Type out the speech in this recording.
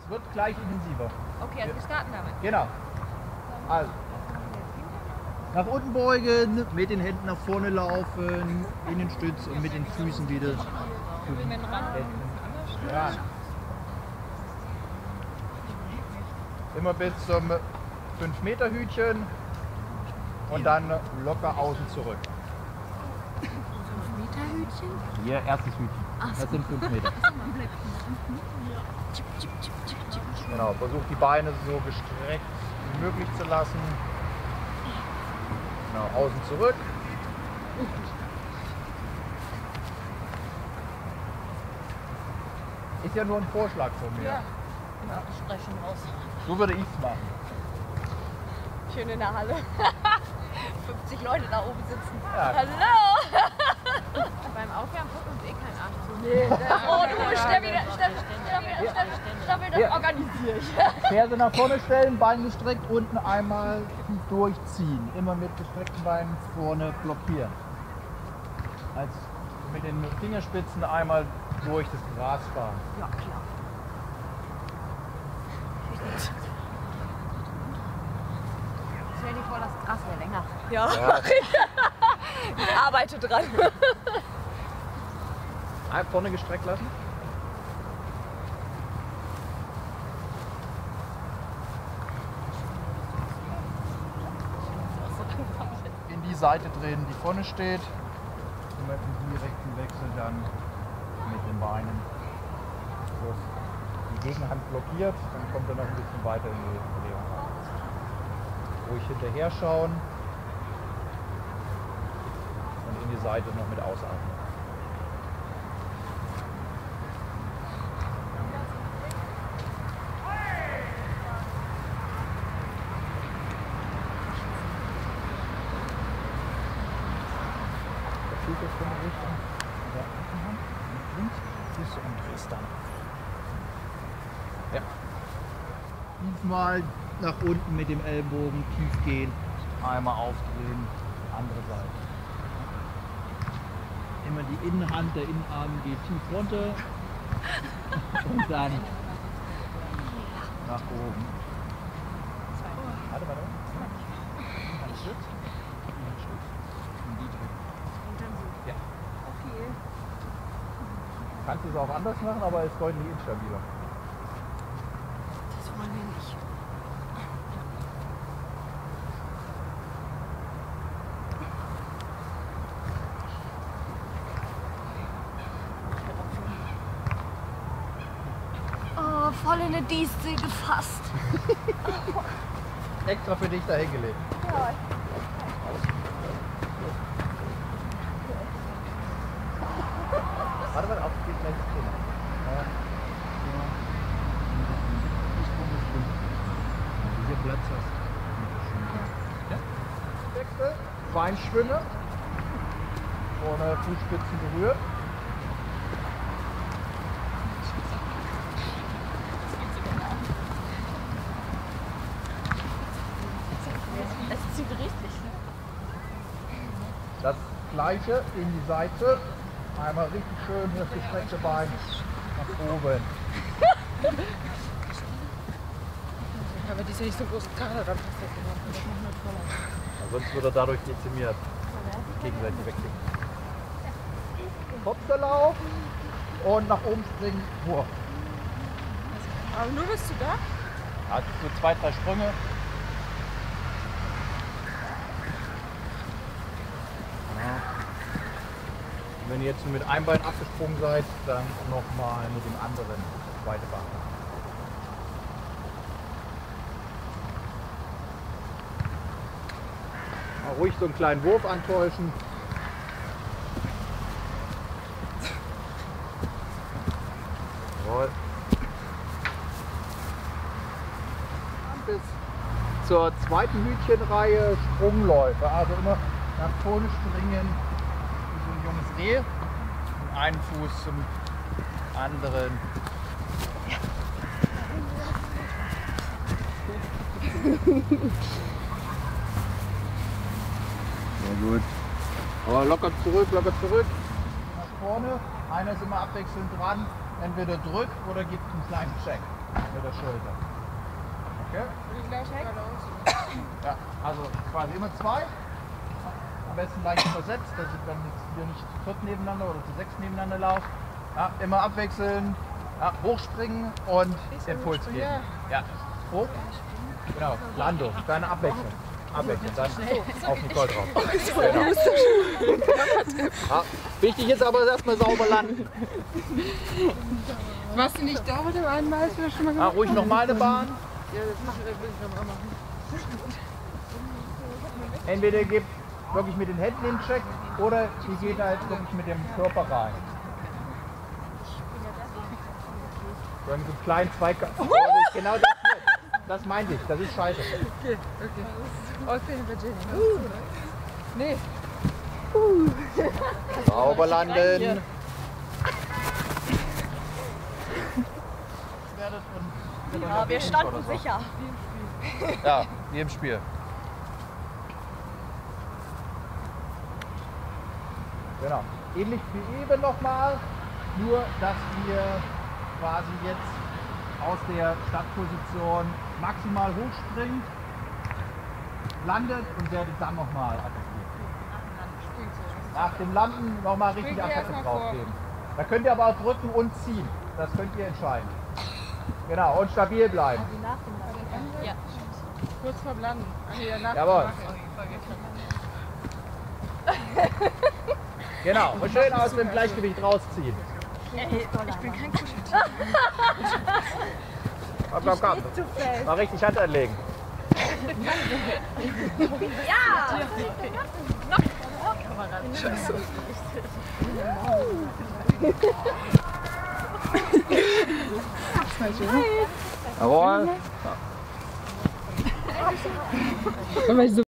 Es wird gleich intensiver. Okay, also wir starten damit. Genau. Also. Nach unten beugen, mit den Händen nach vorne laufen, in den Stütz und mit den Füßen wieder zu den Händen ran. Immer bis zum 5-Meter-Hütchen und dann locker außen zurück. 5-Meter-Hütchen? Hier, erstes Hütchen. Das sind 5 Meter. Genau, versucht die Beine so gestreckt wie möglich zu lassen. Genau, außen zurück. Ist ja nur ein Vorschlag von mir. Ja. Ich spreche schon raus. So würde ich es machen. Schön in der Halle. 50 Leute da oben sitzen. Ja. Hallo! Beim Aufwärmen guckt uns eh kein Arsch zu. Nee, oh du, Steffi, das organisiere ich. Ferse nach vorne stellen, Bein gestreckt, unten einmal durchziehen. Immer mit gestreckten Beinen vorne blockieren. Als mit den Fingerspitzen einmal durch das Gras fahren. Ja, klar. Stell dir vor, das Gras wäre länger. Ja. Ich arbeite dran. Vorne gestreckt lassen. In die Seite drehen, die vorne steht. Und mit dem direkten Wechsel dann mit den Beinen. So, die Gegenhand blockiert, dann kommt er noch ein bisschen weiter in die Bewegung rein. Ruhig hinterher schauen und in die Seite noch mit ausatmen. Von der Richtung. Ja, und links, Füße umdrehst dann. Ja. Diesmal nach unten mit dem Ellbogen tief gehen. Einmal aufdrehen, andere Seite. Immer die Innenhand, der Innenarm geht tief runter. Und dann nach oben. Warte. Ein Stück. Ein Stück. Und die drücken. Ja. Okay. Kannst du es auch anders machen, aber ist deutlich instabiler. Das wollen wir nicht. Oh, voll in eine Distel gefasst. Extra für dich da hingelegt. Ja. Warte, auf geht gleich das Thema. Hier Platz hast. Ja? Wechsel, Beinschwünge. Vorne Fußspitzen berührt. Es zieht richtig, ne? Das gleiche in die Seite. Einmal richtig schön das gestreckte Bein nach oben. Aber die ist ja nicht so groß Kader, dann passt das überhaupt nicht. Ja, sonst wird er dadurch dezimiert. Gegenseitig wegklicken. Kopfverlauf und nach oben springen. Wurf. Aber nur bist du da? Ja, so 2, 3 Sprünge. Wenn ihr jetzt mit einem Bein abgesprungen seid, dann nochmal mit dem anderen das zweite Bein. Mal ruhig so einen kleinen Wurf antäuschen. Jawohl. Bis zur zweiten Hütchenreihe Sprungläufe. Also immer nach vorne springen. So ein junges Reh und einen Fuß zum anderen. Sehr gut. Aber locker zurück. Nach vorne. Einer ist immer abwechselnd dran. Entweder drückt oder gibt einen kleinen Check. mit der Schulter. Okay? Ich lasse geradeaus. Ja, also quasi immer zwei. Am besten leicht versetzt, dass ihr dann jetzt hier nicht zu viert nebeneinander oder zu sechs nebeneinander lauft. Ja, immer abwechseln, ja, hochspringen und Impuls geben. Ja, hoch. Genau, Landung, kleine Abwechslung. Abwechseln, dann auf Nicole drauf. Genau. Ja, wichtig ist aber erstmal sauber landen. Warst du nicht da mit dem einen Mal? Hast du das schon mal Ja, gemacht? ruhig nochmal eine Bahn. Ja, das will ich nochmal machen. Entweder ihr gebt wirklich mit den Händen den Check oder ihr geht halt wirklich mit dem Körper rein. So einen kleinen Zweikampf. Genau das hier. Das meinte ich, das ist scheiße. Okay. Oh, ich bin in Virginia. Nee. Sauber landen. Ja, wir standen sicher. Ja, wie im Spiel. Genau. Ähnlich wie eben nochmal, nur dass ihr quasi jetzt aus der Startposition maximal hochspringt, landet und werdet dann nochmal attackiert. Nach dem Landen nochmal richtig Springt ihr Attacke erstmal vor. drauf geben. Da könnt ihr aber auch drücken und ziehen. Das könnt ihr entscheiden. Genau, und stabil bleiben. Ja. Kurz vorm Landen. Ach, ja, nach Jawohl. Genau, und schön aus dem Gleichgewicht rausziehen. Ich bin kein Kuscheltier. Komm. Mal richtig Hand anlegen. Ja! Jawohl. Aber so